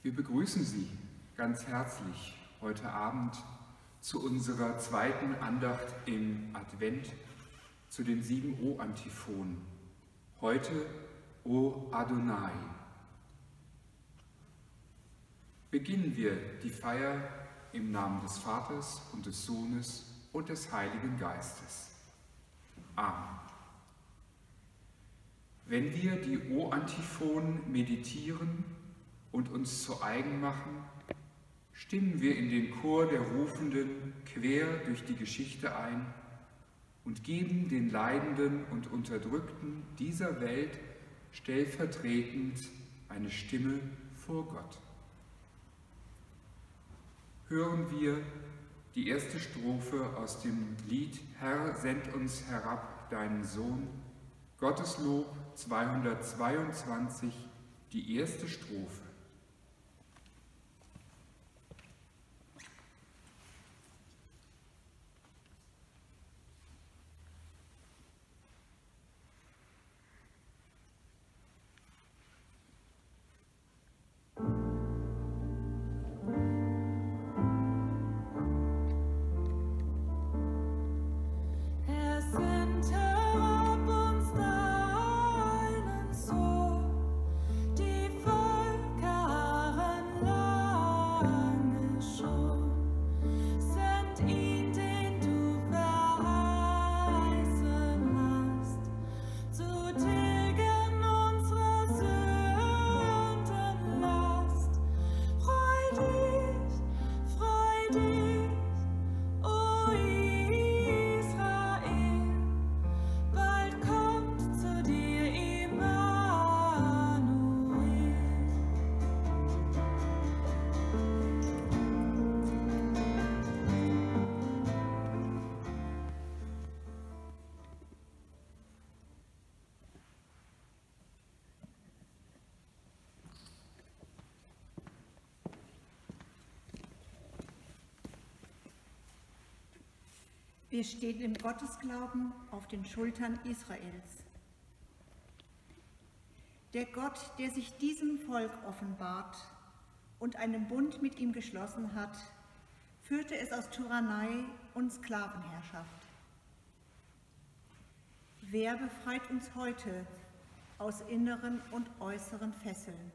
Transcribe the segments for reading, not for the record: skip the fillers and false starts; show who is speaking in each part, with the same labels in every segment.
Speaker 1: Wir begrüßen Sie ganz herzlich heute Abend zu unserer zweiten Andacht im Advent, zu den 7 O-Antiphonen. Heute O Adonai. Beginnen wir die Feier im Namen des Vaters und des Sohnes und des Heiligen Geistes. Amen. Wenn wir die O-Antiphonen meditieren und uns zu eigen machen, stimmen wir in den Chor der Rufenden quer durch die Geschichte ein und geben den Leidenden und Unterdrückten dieser Welt stellvertretend eine Stimme vor Gott. Hören wir die erste Strophe aus dem Lied Herr, send uns herab deinen Sohn, Gotteslob 222, die erste Strophe.
Speaker 2: Wir stehen im Gottesglauben auf den Schultern Israels. Der Gott, der sich diesem Volk offenbart und einen Bund mit ihm geschlossen hat, führte es aus Tyrannei und Sklavenherrschaft. Wer befreit uns heute aus inneren und äußeren Fesseln?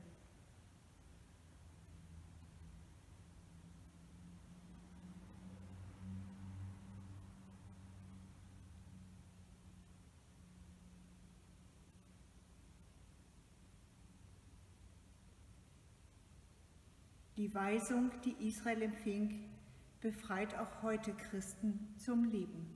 Speaker 2: Die Weisung, die Israel empfing, befreit auch heute Christen zum Leben.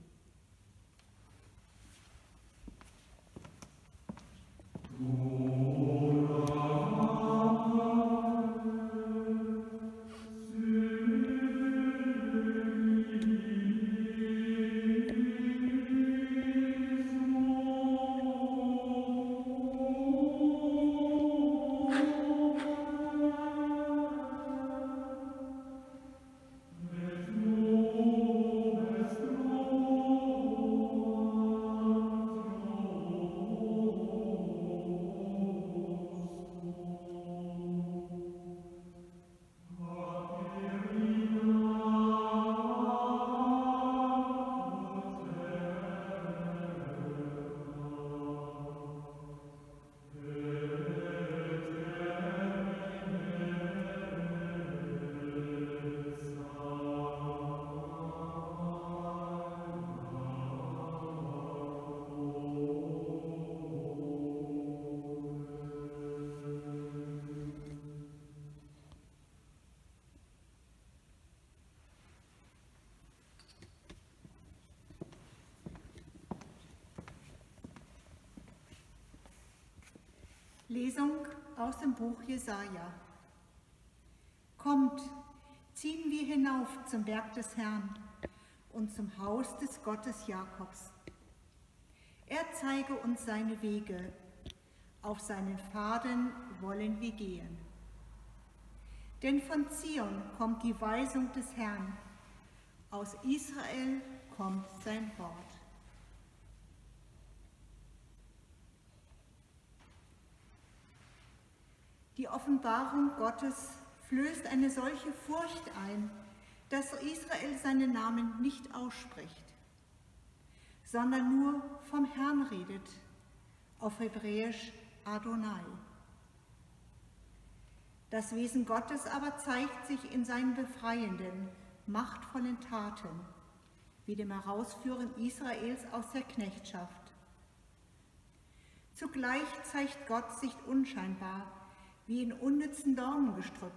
Speaker 2: Lesung aus dem Buch Jesaja. Kommt, ziehen wir hinauf zum Berg des Herrn und zum Haus des Gottes Jakobs. Er zeige uns seine Wege, auf seinen Pfaden wollen wir gehen. Denn von Zion kommt die Weisung des Herrn, aus Israel kommt sein Wort. Die Offenbarung Gottes flößt eine solche Furcht ein, dass Israel seinen Namen nicht ausspricht, sondern nur vom Herrn redet, auf Hebräisch Adonai. Das Wesen Gottes aber zeigt sich in seinen befreienden, machtvollen Taten, wie dem Herausführen Israels aus der Knechtschaft. Zugleich zeigt Gott sich unscheinbar, wie in unnützen Dornengestrüpp.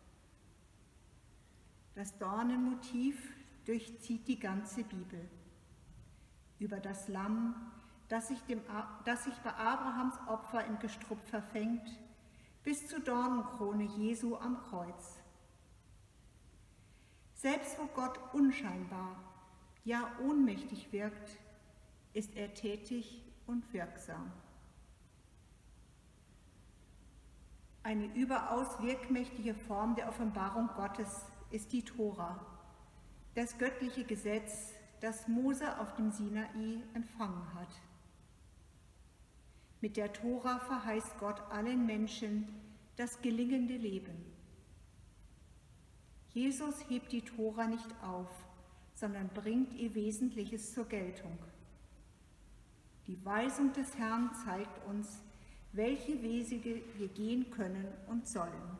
Speaker 2: Das Dornenmotiv durchzieht die ganze Bibel. Über das Lamm, das sich bei Abrahams Opfer im Gestrüpp verfängt, bis zur Dornenkrone Jesu am Kreuz. Selbst wo Gott unscheinbar, ja ohnmächtig wirkt, ist er tätig und wirksam. Eine überaus wirkmächtige Form der Offenbarung Gottes ist die Tora, das göttliche Gesetz, das Mose auf dem Sinai empfangen hat. Mit der Tora verheißt Gott allen Menschen das gelingende Leben. Jesus hebt die Tora nicht auf, sondern bringt ihr Wesentliches zur Geltung. Die Weisung des Herrn zeigt uns, welche Wege wir gehen können und sollen.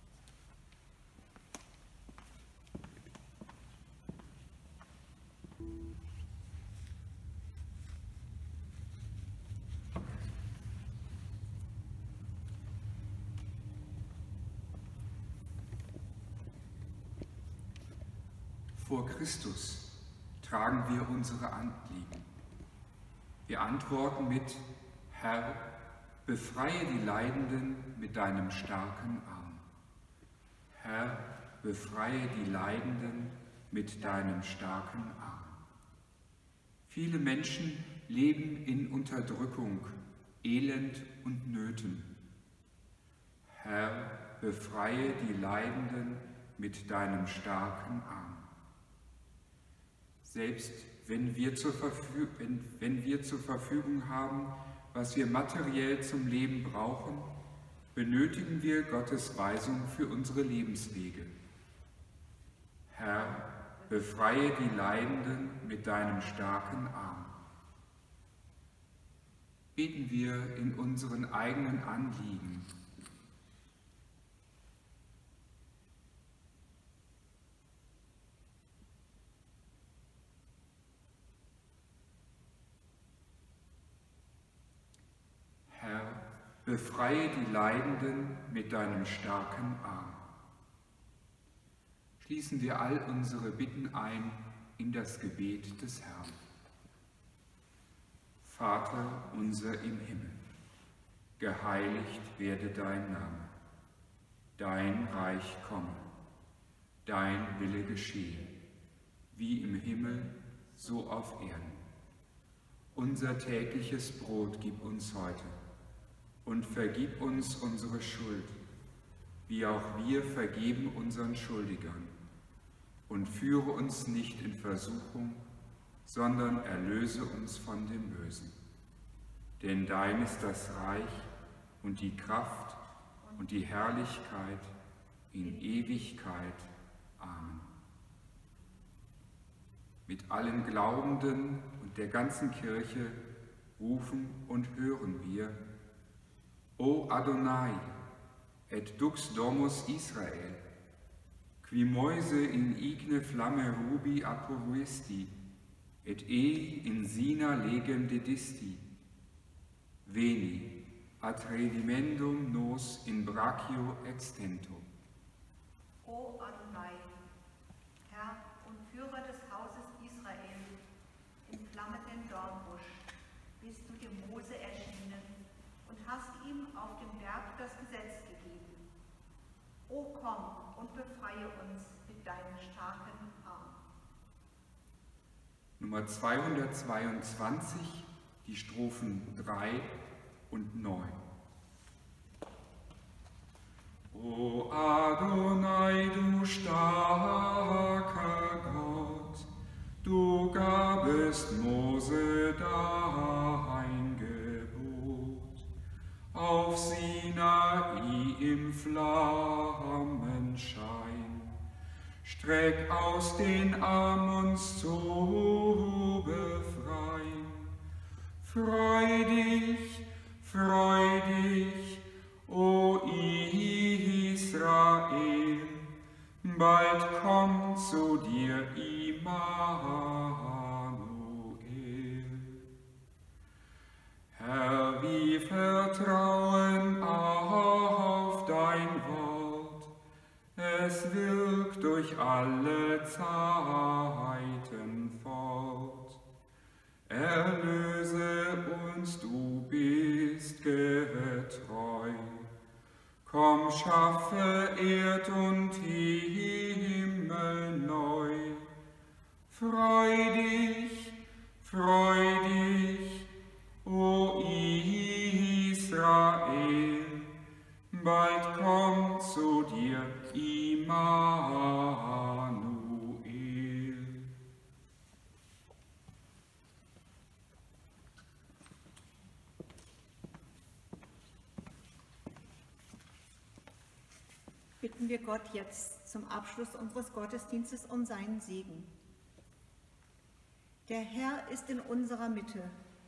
Speaker 1: Vor Christus tragen wir unsere Anliegen. Wir antworten mit: Herr, befreie die Leidenden mit deinem starken Arm. Herr, befreie die Leidenden mit deinem starken Arm. Viele Menschen leben in Unterdrückung, Elend und Nöten. Herr, befreie die Leidenden mit deinem starken Arm. Selbst wenn wir zur Verfügung haben, was wir materiell zum Leben brauchen, benötigen wir Gottes Weisung für unsere Lebenswege. Herr, befreie die Leidenden mit deinem starken Arm. Beten wir in unseren eigenen Anliegen. Herr, befreie die Leidenden mit deinem starken Arm. Schließen wir all unsere Bitten ein in das Gebet des Herrn. Vater unser im Himmel, geheiligt werde dein Name. Dein Reich komme, dein Wille geschehe, wie im Himmel, so auf Erden. Unser tägliches Brot gib uns heute und vergib uns unsere Schuld, wie auch wir vergeben unseren Schuldigern. Und führe uns nicht in Versuchung, sondern erlöse uns von dem Bösen. Denn dein ist das Reich und die Kraft und die Herrlichkeit in Ewigkeit. Amen. Mit allen Glaubenden und der ganzen Kirche rufen und hören wir: O Adonai, et dux domus Israel, qui moise in igne flamme rubi apparuisti, et in sina legem dedisti, veni, ad redimendum nos in brachio extento.
Speaker 2: O Adonai, Herr und Führer des Hauses Israel, im flammenden Dornbusch bist du dem Mose erschienen und hast ihm auf dem Berg das Gesetz gegeben. O komm und befreie uns mit deinem starken Arm.
Speaker 1: Nummer 222, die Strophen 3 und 9. O Adonai, du starker Gott, du gabest Mose dein Gebot, auf Sinai im Flammenschauer, Streck aus den Arm uns zu befreien. Freu dich, o Israel, bald kommt zu dir Immanuel. Herr, wir vertrauen auf dein Wort, es wirkt durch alle Zeiten fort. Erlöse uns, du bist getreu. Komm, schaffe Erd und Himmel neu. Freu dich, o Israel, bald kommt zu dir Immanuel.
Speaker 2: Bitten wir Gott jetzt zum Abschluss unseres Gottesdienstes um seinen Segen. Der Herr ist in unserer Mitte.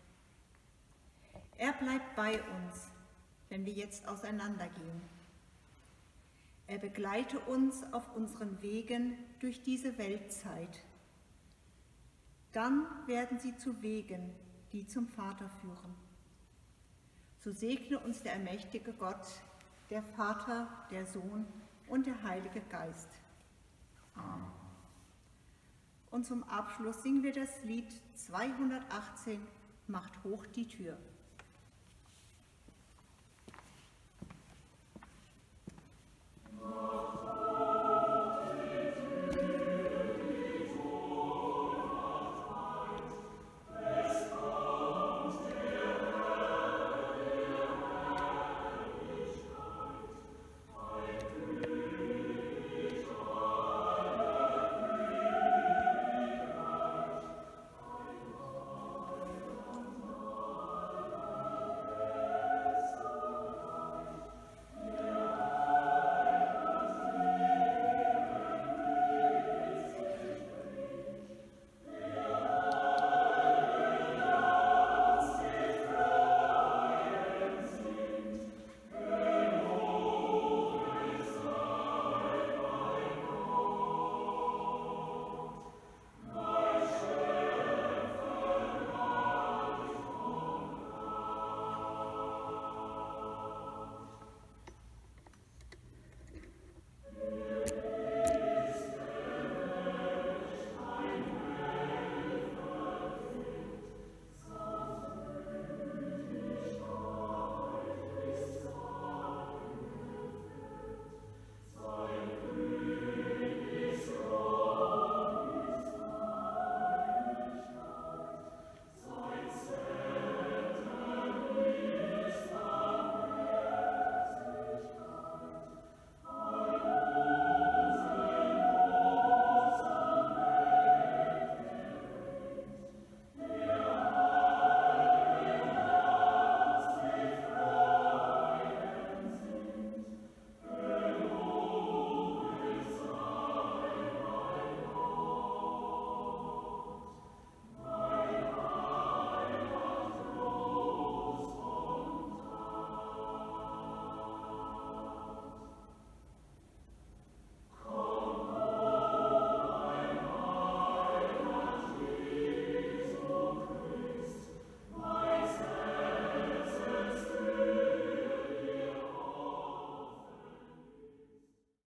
Speaker 2: Er bleibt bei uns, wenn wir jetzt auseinandergehen. Er begleite uns auf unseren Wegen durch diese Weltzeit. Dann werden sie zu Wegen, die zum Vater führen. So segne uns der allmächtige Gott, der Vater, der Sohn und der Heilige Geist.
Speaker 1: Amen.
Speaker 2: Und zum Abschluss singen wir das Lied 218, Macht hoch die Tür.
Speaker 3: Oh.